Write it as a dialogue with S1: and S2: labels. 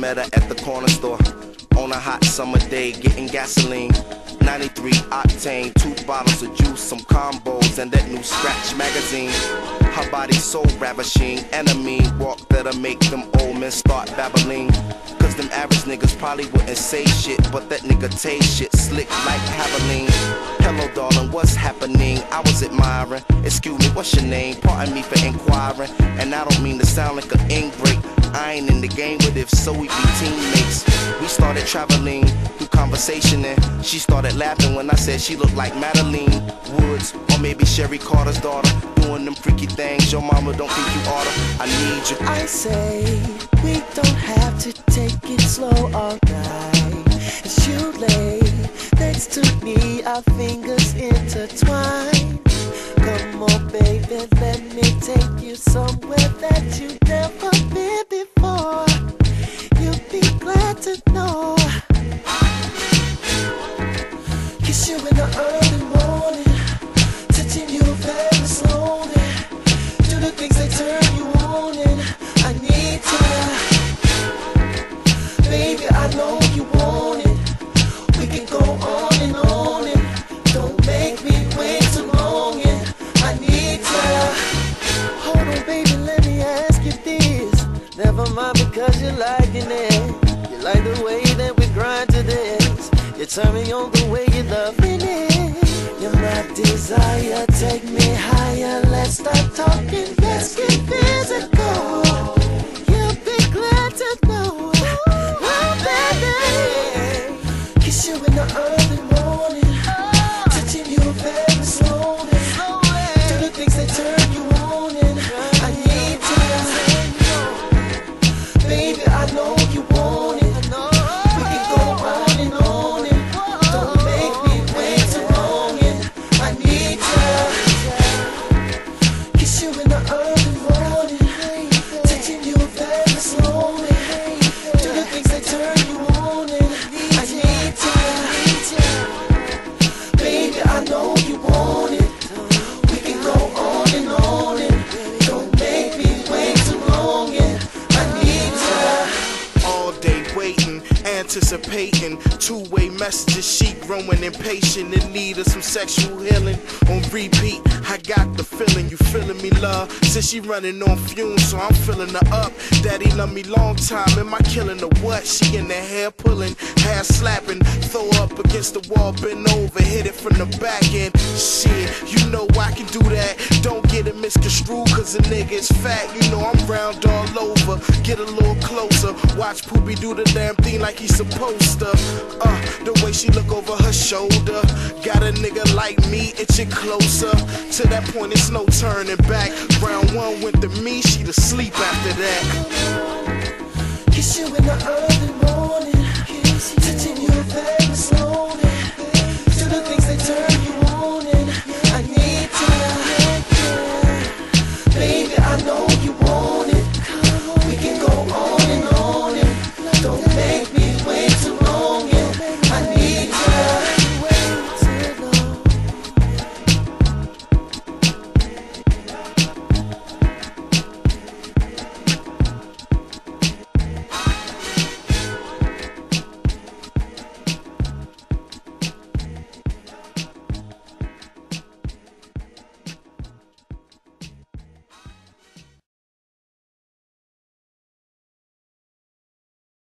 S1: met her at the corner store on a hot summer day, getting gasoline. 93 octane, 2 bottles of juice, some combos, and that new Scratch magazine. Her body so ravishing, enemy walk that'll make them old men start babbling. Cause them average niggas probably wouldn't say shit, but that nigga taste shit slick like Havoline. Hello darling, what's happening? I was admiring. Excuse me, what's your name? Pardon me for inquiring. And I don't mean to sound like an ingrate. I ain't in the game, but if so, we be teammates. We started traveling through conversation, and she started laughing when I said she looked like Madeline Woods, or maybe Sherry Carter's daughter, doing them freaky things your mama don't think you oughta. I need you.
S2: I say we don't have to take it slow, alright. As you lay next to me, our fingers intertwine. Come on, baby, let me take you somewhere that you've never been before. You'll be glad to know. Kiss you in the early morning, touching you very slowly. Do the things that turn you on, and I need to. Baby, I know you want it. We can go on and on, and don't make me wait too long, and I need to. Hold on, baby, let me ask you this. Never mind because you're liking it. You like the way that we grind to this. You turn me on the way you're loving it. You're my desire, take me higher. Let's start talking, let's get physical. You'll be glad to know. Oh, baby, kiss you in the early morning, touching you very slowly. Do the things that turn you on, and I need to. Baby, I know you want it. We can go on and on, and don't make me wait too long, and I need to. Kiss you in the early morning, touching you very slowly. Do the things that turn you on, and I need to. Baby, I know you want it. We can go on and on, and don't make me wait too long, and I need to.
S1: All day waiting, anticipating two-way messages, she growing impatient in need of some sexual healing. On repeat, I got the feeling, you feeling me, love? Since she running on fumes, so I'm filling her up. Daddy love me long time, am I killing her what? She in the hair pulling, hair slapping, throw up against the wall, bend over, hit it from the back end. Shit, you know I can do that. Don't get it misconstrued, cause the nigga is fat. You know I'm round all over, get a little closer. Watch Poopy do the damn thing like he's supposed to. The way she look over her shoulder, got a nigga like me itching closer. To that point it's no turning back. Round one went to me, she to sleep after that.
S2: Kiss you in the early